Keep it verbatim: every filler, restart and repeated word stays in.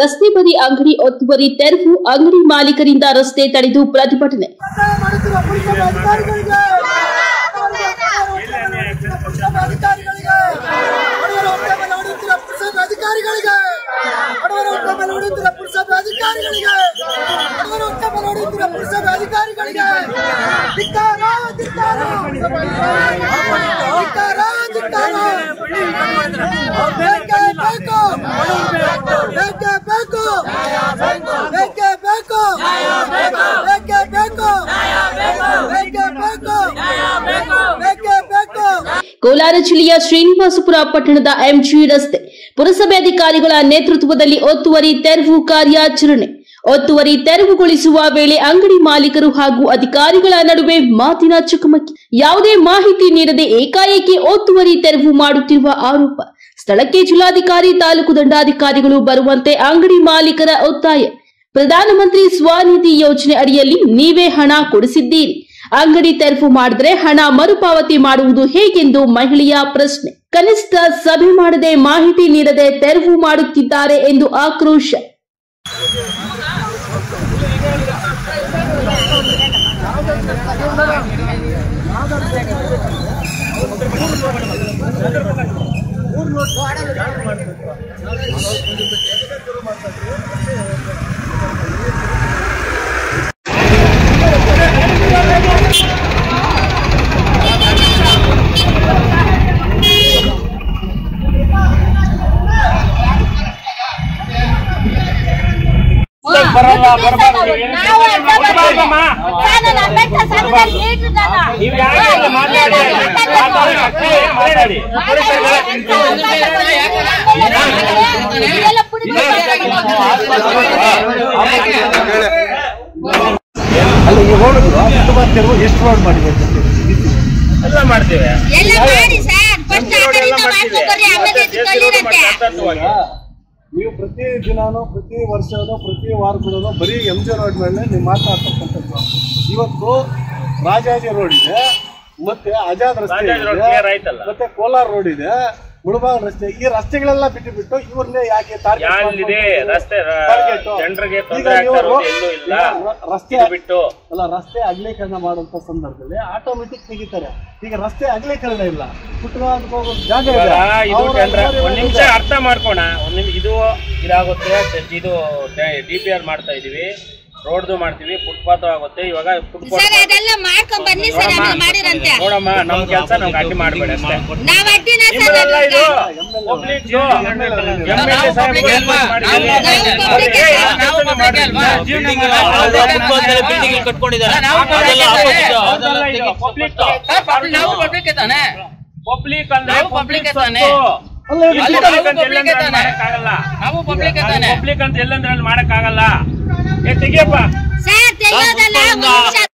ರಸ್ತೆ ಬದಿ ಅಂಗಡಿ ಒತ್ತುವರಿ ತೆರವು, ಅಂಗಡಿ ಮಾಲೀಕರಿಂದ ರಸ್ತೆ ತಡೆದು ಪ್ರತಿಭಟನೆ. ಕೋಲಾರ ಜಿಲ್ಲೆಯ ಶ್ರೀನಿವಾಸಪುರ ಪಟ್ಟಣದ ಎಂಜಿ ರಸ್ತೆ ಪುರಸಭೆ ಅಧಿಕಾರಿಗಳ ನೇತೃತ್ವದಲ್ಲಿ ಒತ್ತುವರಿ ತೆರವು ಕಾರ್ಯಾಚರಣೆ. ಒತ್ತುವರಿ ತೆರವುಗೊಳಿಸುವ ವೇಳೆ ಅಂಗಡಿ ಮಾಲೀಕರು ಹಾಗೂ ಅಧಿಕಾರಿಗಳ ನಡುವೆ ಮಾತಿನ ಚಕಮಕಿ. ಯಾವುದೇ ಮಾಹಿತಿ ನೀಡದೆ ಏಕಾಏಕಿ ಒತ್ತುವರಿ ತೆರವು ಮಾಡುತ್ತಿರುವ ಆರೋಪ. ಸ್ಥಳಕ್ಕೆ ಜಿಲ್ಲಾಧಿಕಾರಿ, ತಾಲೂಕು ದಂಡಾಧಿಕಾರಿಗಳು ಬರುವಂತೆ ಅಂಗಡಿ ಮಾಲೀಕರ ಒತ್ತಾಯ. ಪ್ರಧಾನಮಂತ್ರಿ ಸ್ವನಿಧಿ ಯೋಜನೆ ಅಡಿಯಲ್ಲಿ ನೀವೇ ಹಣ ಕೊಡಿಸಿದ್ದೀರಿ, ಅಂಗಡಿ ತೆರವು ಮಾಡಿದ್ರೆ ಹಣ ಮರುಪಾವತಿ ಮಾಡುವುದು ಹೇಗೆಂದು ಮಹಿಳೆಯ ಪ್ರಶ್ನೆ. ಕನಿಷ್ಠ ಸಭೆ ಮಾಡದೆ ಮಾಹಿತಿ ನೀಡದೆ ತೆರವು ಮಾಡುತ್ತಿದ್ದಾರೆ ಎಂದು ಆಕ್ರೋಶ. ಬರಲ್ಲ ಬರಬಾರ್ದು ಎಷ್ಟು ರೋಡ್ ಮಾಡಿದೆ ಎಲ್ಲ ಮಾಡ್ತೇವೆ. ನೀವು ಪ್ರತಿ ದಿನಾನು ಪ್ರತಿ ವರ್ಷನೂ ಪ್ರತಿ ವಾರಗಳೂ ಬರೀ ಎಂ ಜಿ ರೋಡ್ ಮೇಲೆ ನೀವು ಮಾತಾಡ್ತಕ್ಕಂಥದ್ದು. ಇವತ್ತು ರಾಜಾಜಿ ರೋಡ್ ಇದೆ, ಮತ್ತೆ ಆಜಾದ್ ರಸ್ತೆ ಇದೆ, ಮತ್ತೆ ಕೋಲಾರ ರೋಡ್ ಇದೆ, ಮುಳಬಾಗ ರಸ್ತೆ. ಈ ರಸ್ತೆಗಳೆಲ್ಲ ಬಿಟ್ಟು ಬಿಟ್ಟು ಇವ್ರನ್ನೇ ಯಾಕೆ ರಸ್ತೆ ಬಿಟ್ಟು ಅಲ್ಲ ರಸ್ತೆ ಅಗಲೀಕರಣ ಮಾಡುವಂತ ಸಂದರ್ಭದಲ್ಲಿ ಆಟೋಮೆಟಿಕ್ ತೆಗಿತಾರೆ. ಈಗ ರಸ್ತೆ ಅಗಲೀಕರಣ ಇಲ್ಲ, ಕುಟ್ಕೊಂಡು ಹೋಗೋ ಜಾಗ ಇದು ಒಂದ್ ನಿಮಿಷ ಅರ್ಥ ಮಾಡ್ಕೋಣ. ಒಂದ್ ನಿಮಿಷ ಇದು ಇದಾಗುತ್ತೆ. ಇದು ಡಿ ಪಿ ಆರ್ ಮಾಡ್ತಾ ಇದೀವಿ, ರೋಡ್ದು ಮಾಡ್ತೀವಿ, ಫುಟ್ಪಾತ್ ಆಗುತ್ತೆ. ಇವಾಗ ನೋಡಮ್ಮ, ನಮ್ ಕೆಲಸ ನಮ್ಗೆ ಅಡ್ಡಿ ಮಾಡಬೇಡಿ ಅಷ್ಟೇ. ಪಬ್ಲಿಕ್ ಅಂದ್ರೆ ಪಬ್ಲಿಕ್ ತಾನೆ, ಪಬ್ಲಿಕ್ ಅಂತ ಎಲ್ಲಂದ್ರೆ ಅಲ್ಲಿ ಮಾಡಕ್ ಆಗಲ್ಲ. ತೆಗಿಯಪ್ಪ.